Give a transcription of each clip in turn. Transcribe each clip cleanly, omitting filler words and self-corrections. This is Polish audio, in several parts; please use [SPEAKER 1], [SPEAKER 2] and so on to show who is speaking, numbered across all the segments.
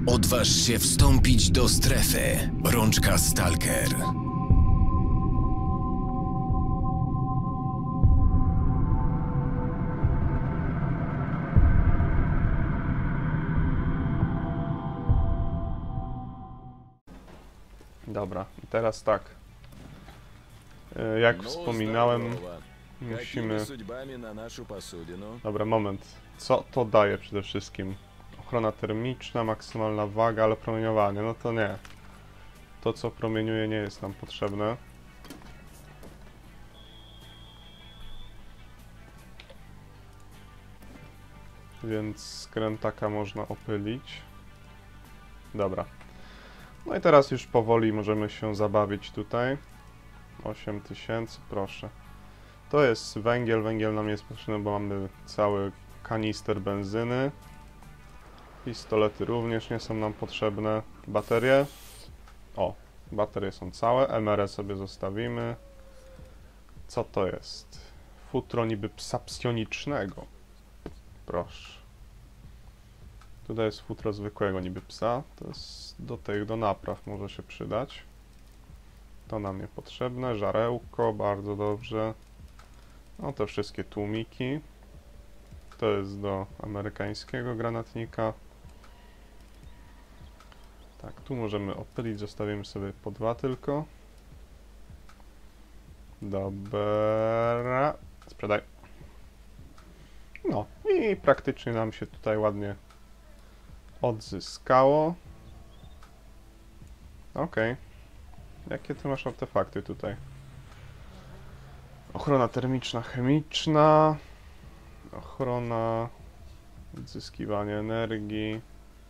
[SPEAKER 1] Odważ się wstąpić do strefy. Rączka Stalker.
[SPEAKER 2] Dobra, i teraz tak. Jak wspominałem, musimy... Dobra, moment. Co to daje przede wszystkim? Ochrona termiczna, maksymalna waga, ale promieniowanie. No to nie. To, co promieniuje, nie jest nam potrzebne. Więc skrętaka można opylić. Dobra. No i teraz już powoli możemy się zabawić tutaj. 8000, proszę. To jest węgiel. Węgiel nam jest potrzebny, bo mamy cały kanister benzyny. Pistolety również nie są nam potrzebne. Baterie. O, baterie są całe. MR sobie zostawimy. Co to jest? Futro niby psa psionicznego. Proszę. Tutaj jest futro zwykłego niby psa. To jest do napraw może się przydać. To nam niepotrzebne. Żarełko, bardzo dobrze. No te wszystkie tłumiki. To jest do amerykańskiego granatnika. Tak, tu możemy opylić, zostawimy sobie po 2 tylko. Dobra. Sprzedaj. No i praktycznie nam się tutaj ładnie odzyskało. Okej. Jakie ty masz artefakty tutaj? Ochrona termiczna, chemiczna. Ochrona. Odzyskiwanie energii.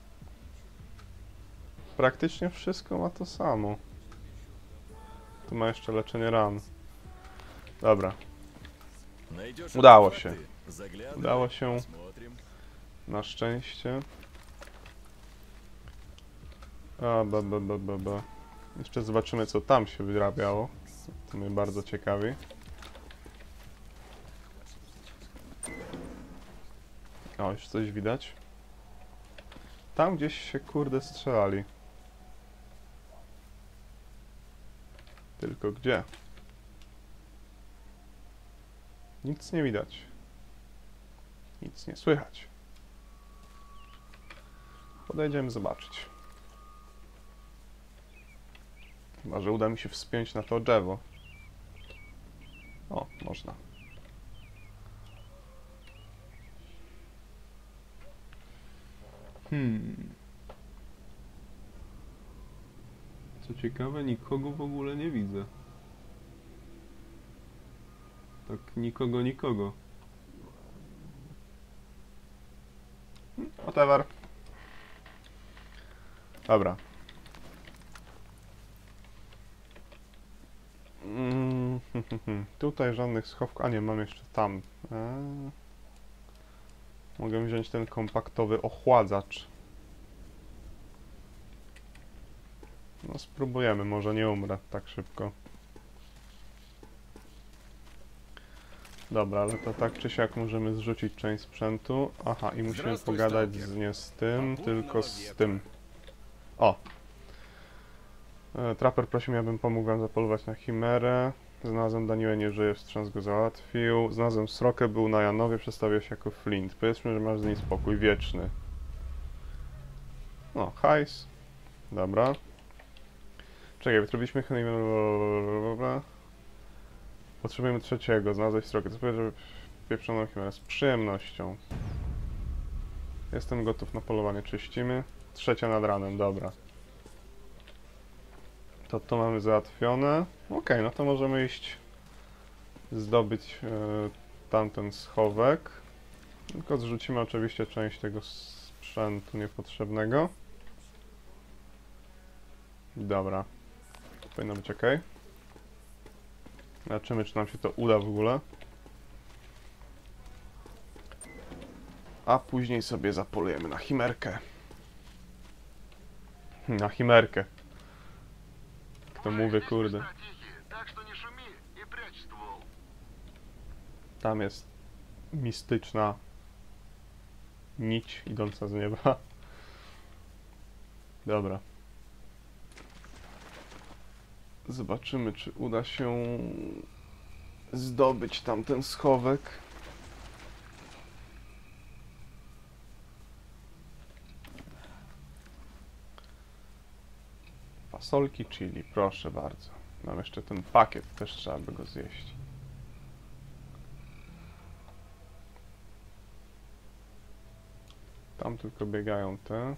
[SPEAKER 2] Praktycznie wszystko ma to samo. Tu ma jeszcze leczenie ran. Dobra. Udało się. Udało się. Na szczęście. Jeszcze zobaczymy, co tam się wyrabiało. To mnie bardzo ciekawi. O, już coś widać. Tam gdzieś się, kurde, strzelali. Tylko gdzie? Nic nie widać. Nic nie słychać. Podejdziemy zobaczyć. Chyba że uda mi się wspiąć na to drzewo. O, można. Co ciekawe, nikogo w ogóle nie widzę. Tak, nikogo. Whatever. Dobra. Tutaj żadnych schowków. A nie, mam jeszcze tam. Mogę wziąć ten kompaktowy ochładzacz. No spróbujemy, może nie umrę tak szybko. Dobra, ale to tak czy siak możemy zrzucić część sprzętu. Aha, i musimy pogadać nie z tym, tylko z tym. O! Trapper prosił mnie, abym pomógł wam zapolować na chimerę. Znalazłem Daniłę, nie żyje, wstrząs go załatwił. Znalazłem Srokę, był na Janowie, przedstawił się jako Flint. Powiedzmy, że masz z niej spokój wieczny. No, hajs. Dobra. Czekaj, wytrubiliśmy chimerę. Potrzebujemy trzeciego, znalazłeś Srokę. Co powiedz, że pieprzoną chimerę z przyjemnością. Jestem gotów na polowanie, czyścimy. Trzecia nad ranem, dobra. To mamy załatwione. Okej, no to możemy iść zdobyć tamten schowek. Tylko zrzucimy oczywiście część tego sprzętu niepotrzebnego. Dobra. Powinno być ok. Zobaczymy, czy nam się to uda w ogóle. A później sobie zapolujemy na chimerkę. Na chimerkę. To mówię, kurde. Tam jest mistyczna nić idąca z nieba. Dobra. Zobaczymy, czy uda się zdobyć tamten schowek. Fasolki chili, proszę bardzo. Mam jeszcze ten pakiet, też trzeba by go zjeść. Tam tylko biegają te.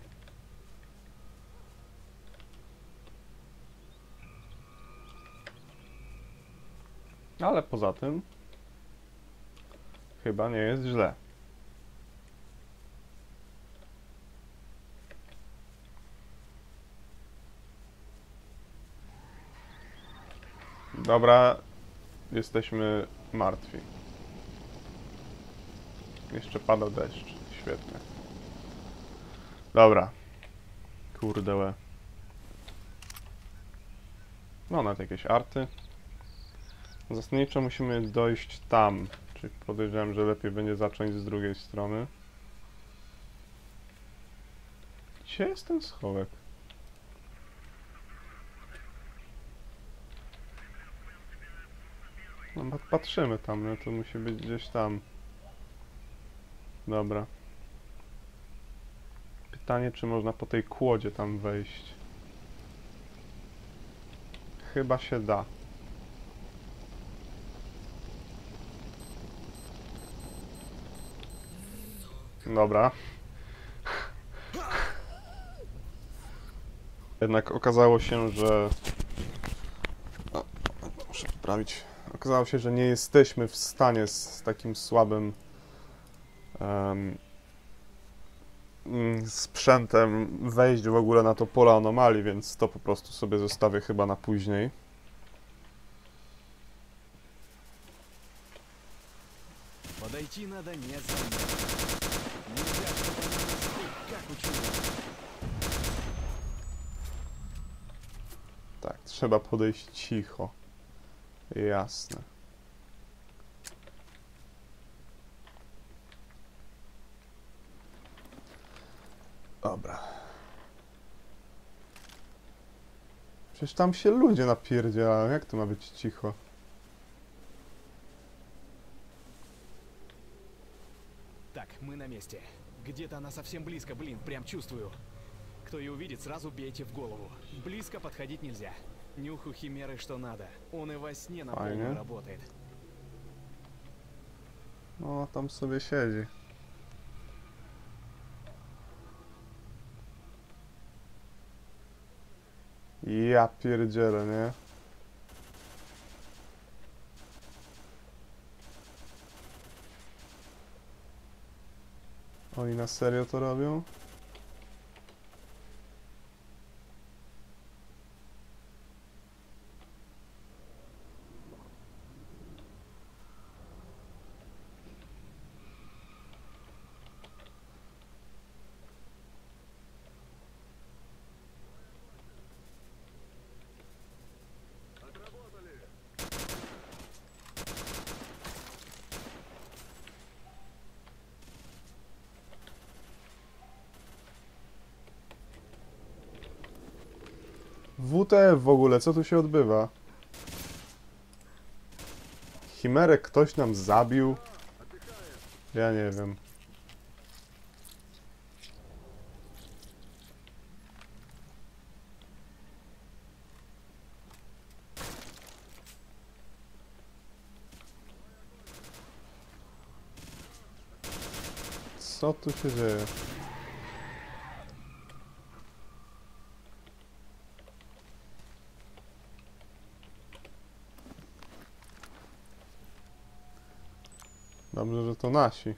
[SPEAKER 2] Ale poza tym chyba nie jest źle. Dobra, jesteśmy martwi. Jeszcze pada deszcz. Świetnie. Dobra. Kurde łe. No, nawet jakieś arty. Zasadniczo musimy dojść tam. Czyli podejrzewam, że lepiej będzie zacząć z drugiej strony. Gdzie jest ten schowek? No, patrzymy tam, no to musi być gdzieś tam. Dobra. Pytanie, czy można po tej kłodzie tam wejść. Chyba się da. Dobra. Jednak okazało się, że... O, muszę poprawić. Okazało się, że nie jesteśmy w stanie z takim słabym sprzętem wejść w ogóle na to pole anomalii, więc to po prostu sobie zostawię chyba na później.
[SPEAKER 1] Подойти надо незаметно. Нельзя, чтобы она нас хоть как учуяла.
[SPEAKER 2] Tak, trzeba podejść cicho. Jasne. Dobra. Przecież tam się ludzie napierdzielają. Jak to ma być cicho?
[SPEAKER 3] Так, мы на месте. Где-то она совсем близко, блин, прям чувствую. Кто ее увидит, сразу бейте в голову. Близко подходить нельзя. Нюх у химеры что надо. Он и во сне на
[SPEAKER 2] Файне.
[SPEAKER 3] полную работает.
[SPEAKER 2] No, tam sobie siedzi. Ja pierdzielę, nie? Oni na serio to robią? WTF w ogóle, co tu się odbywa? Chimerę ktoś nam zabił? Ja nie wiem. Co tu się dzieje? Dobrze, że to nasi.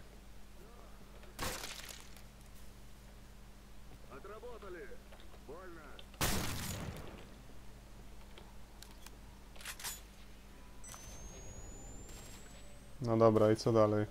[SPEAKER 2] No dobra, i co dalej?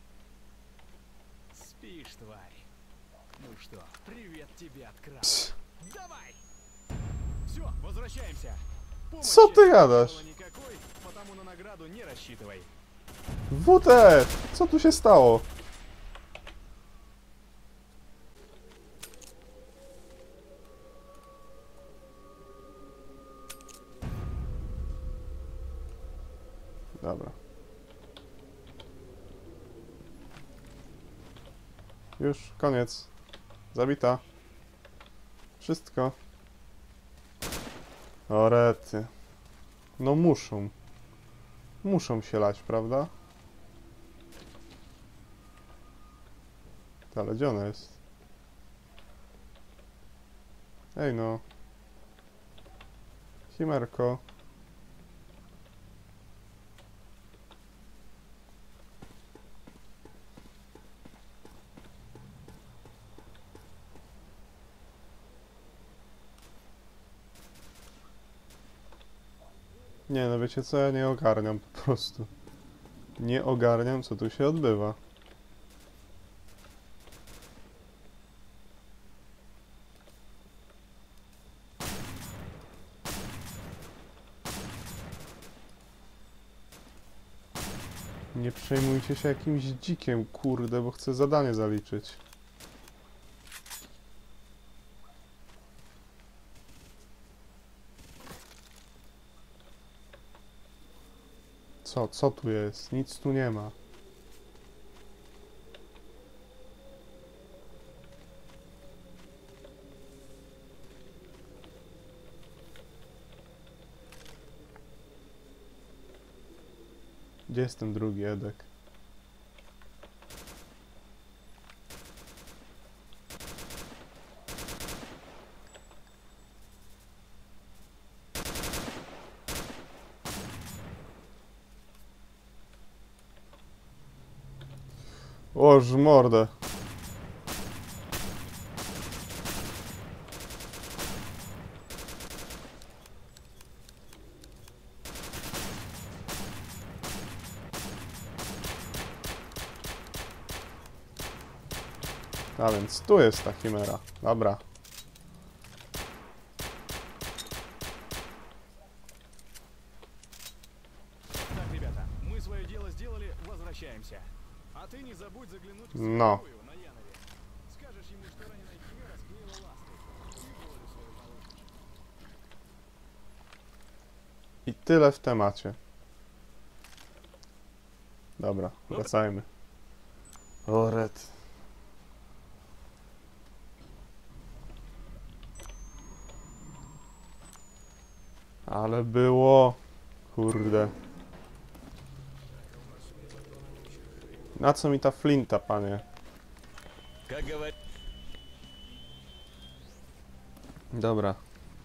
[SPEAKER 3] Спишь, тварь. Ну что, привет тебе от краб.
[SPEAKER 2] Ps.
[SPEAKER 3] Давай! Все, возвращаемся.
[SPEAKER 2] Co ty
[SPEAKER 3] Помощи
[SPEAKER 2] gadasz?
[SPEAKER 3] не было никакой, потому на награду не рассчитывай.
[SPEAKER 2] WTF! Co tu się stało? Dobra. Już, koniec. Zabita. Wszystko. O rety. No muszą. Muszą się lać, prawda? Ale gdzie ona jest? Ej no. Chimerko. Nie no, wiecie co? Ja nie ogarniam po prostu. Nie ogarniam, co tu się odbywa. Nie przejmujcie się jakimś dzikiem, kurde, bo chcę zadanie zaliczyć. Co tu jest? Nic tu nie ma. Gdzie jest ten drugi Edek? Oż mordę. A więc tu jest ta chimera. Dobra.
[SPEAKER 3] Так, ребята, мы свое дело сделали, возвращаемся. А ты не забудь заглянуть к
[SPEAKER 2] No.
[SPEAKER 3] Свердловую на Янове. Скажешь ему, что раненая химера склеила ласты. И волю свою получишь.
[SPEAKER 2] I tyle w temacie. Dobra, wracajmy. O red. Ale było... Kurde. Na co mi ta flinta, panie?
[SPEAKER 1] Как говорит...
[SPEAKER 2] Dobra.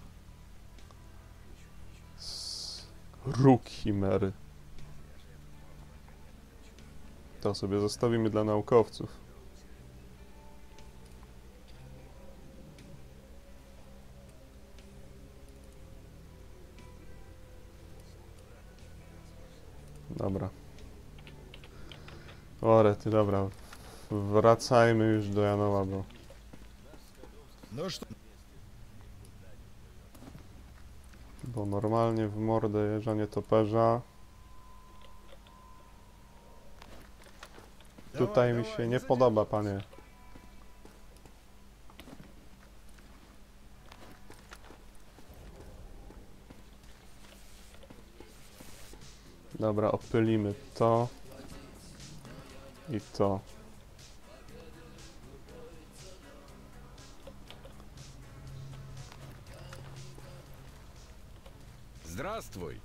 [SPEAKER 2] Róg chimery. To sobie zostawimy dla naukowców. Dobra. Orety, dobra. Wracajmy już do Janowa, bo...
[SPEAKER 1] Ну что?
[SPEAKER 2] Bo normalnie w mordę jeżdżanie toperza. Tutaj mi się nie podoba, panie. Dobra, opylimy to. I to.
[SPEAKER 1] Здравствуй.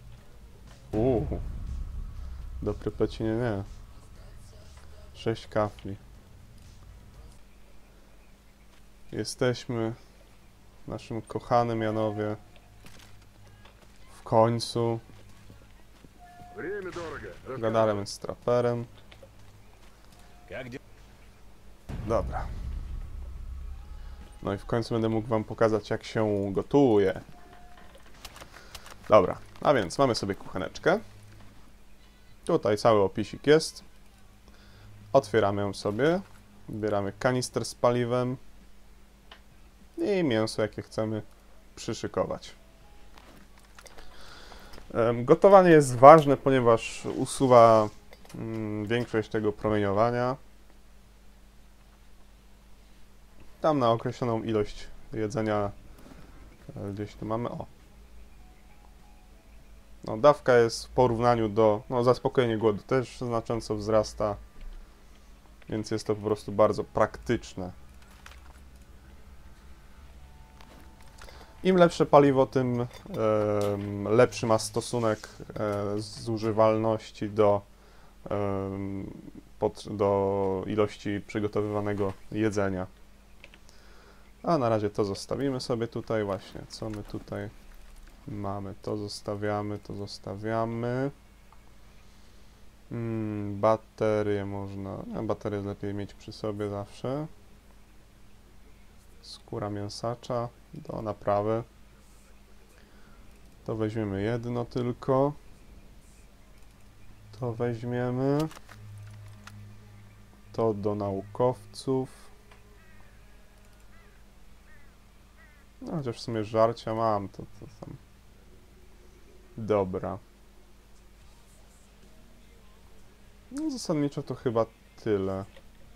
[SPEAKER 2] Do Prypeci nie. 6 kafli. Jesteśmy w naszym kochanym Janowie. W końcu. Gadałem z traperem.
[SPEAKER 1] Как дела?
[SPEAKER 2] Dobra. No i w końcu będę mógł wam pokazać, jak się gotuje. Dobra, a więc mamy sobie kucheneczkę. Tutaj cały opisik jest. Otwieramy ją sobie. Bieramy kanister z paliwem. i mięso, jakie chcemy przyszykować. Gotowanie jest ważne, ponieważ usuwa większość tego promieniowania. Tam na określoną ilość jedzenia gdzieś tu mamy, o. No, dawka jest w porównaniu do, no, zaspokojenie głodu też znacząco wzrasta, więc jest to po prostu bardzo praktyczne. Im lepsze paliwo, tym lepszy ma stosunek zużywalności do ilości przygotowywanego jedzenia. A na razie to zostawimy sobie tutaj właśnie. Co my tutaj mamy? To zostawiamy, to zostawiamy. Baterie można... baterie lepiej mieć przy sobie zawsze. Skóra mięsacza do naprawy. To weźmiemy jedno tylko. To weźmiemy. To do naukowców. No, chociaż w sumie żarcia mam, to tam. Dobra. No, zasadniczo to chyba tyle.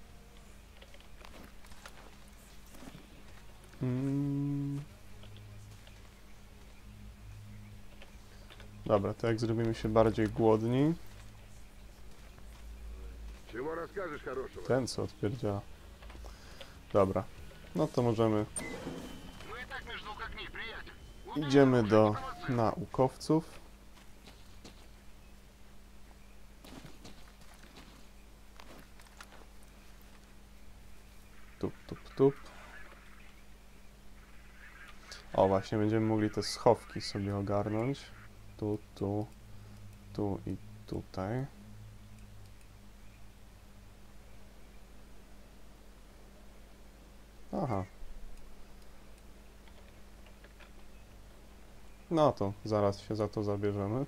[SPEAKER 2] Dobra, to jak zrobimy się bardziej głodni.
[SPEAKER 4] Чего расскажешь хорошего?
[SPEAKER 2] Ten co odpierdziała. Dobra. No to możemy...
[SPEAKER 4] Мы и так между как огней, приятель.
[SPEAKER 2] Idziemy do naukowców. Tup, tup, tup. O, właśnie, będziemy mogli te schowki sobie ogarnąć. Tu, tu, tu i tutaj. Aha. No to zaraz się za to zabierzemy.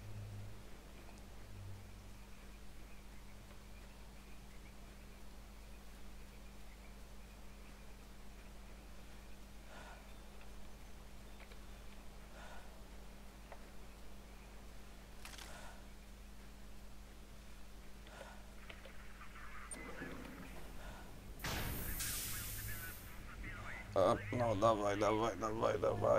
[SPEAKER 2] No dawaj, dawaj, dawaj, dawaj.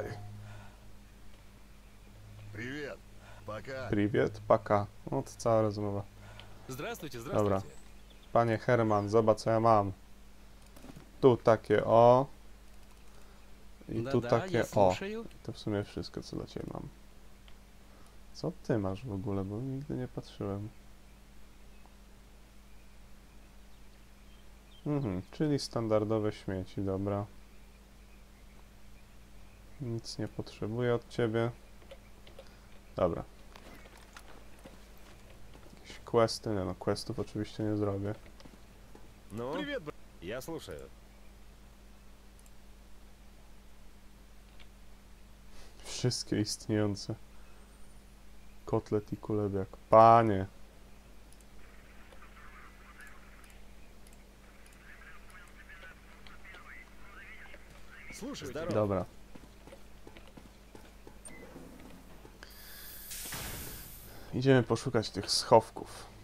[SPEAKER 4] Привет. Пока.
[SPEAKER 2] Привет, paka. No to cała rozmowa.
[SPEAKER 3] Здравствуйте,
[SPEAKER 2] Dobra.
[SPEAKER 3] здравствуйте.
[SPEAKER 2] Panie Herman, zobacz co ja mam. Tu takie o. I tu
[SPEAKER 3] Да-да,
[SPEAKER 2] takie
[SPEAKER 3] я
[SPEAKER 2] o.
[SPEAKER 3] слушаю.
[SPEAKER 2] To w sumie wszystko co dla Ciebie mam. Co Ty masz w ogóle, bo nigdy nie patrzyłem. Czyli standardowe śmieci, dobra. Nic nie potrzebuję od Ciebie. Dobra. Jakieś questy? Nie no, questów oczywiście nie zrobię.
[SPEAKER 5] Ну,
[SPEAKER 3] Привет, брат.
[SPEAKER 5] я слушаю.
[SPEAKER 2] Wszystkie istniejące. Kotlet i kulebiak. Panie!
[SPEAKER 3] Слушай,
[SPEAKER 5] Здорово.
[SPEAKER 2] Dobra. Idziemy poszukać tych schowków.